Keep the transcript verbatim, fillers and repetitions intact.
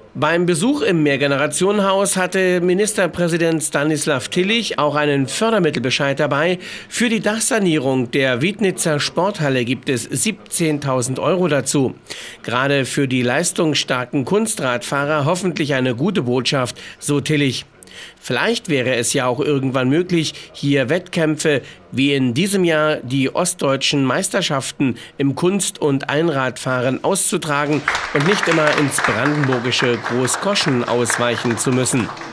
Beim Besuch im Mehrgenerationenhaus hatte Ministerpräsident Stanislav Tillich auch einen Fördermittelbescheid dabei. Für die Dachsanierung der Wiednitzer Sporthalle gibt es siebzehntausend Euro dazu. Gerade für die leistungsstarken Kunstradfahrer hoffentlich eine gute Botschaft, so Tillich. Vielleicht wäre es ja auch irgendwann möglich, hier Wettkämpfe wie in diesem Jahr die ostdeutschen Meisterschaften im Kunst- und Einradfahren auszutragen und nicht immer ins brandenburgische Großkoschen ausweichen zu müssen.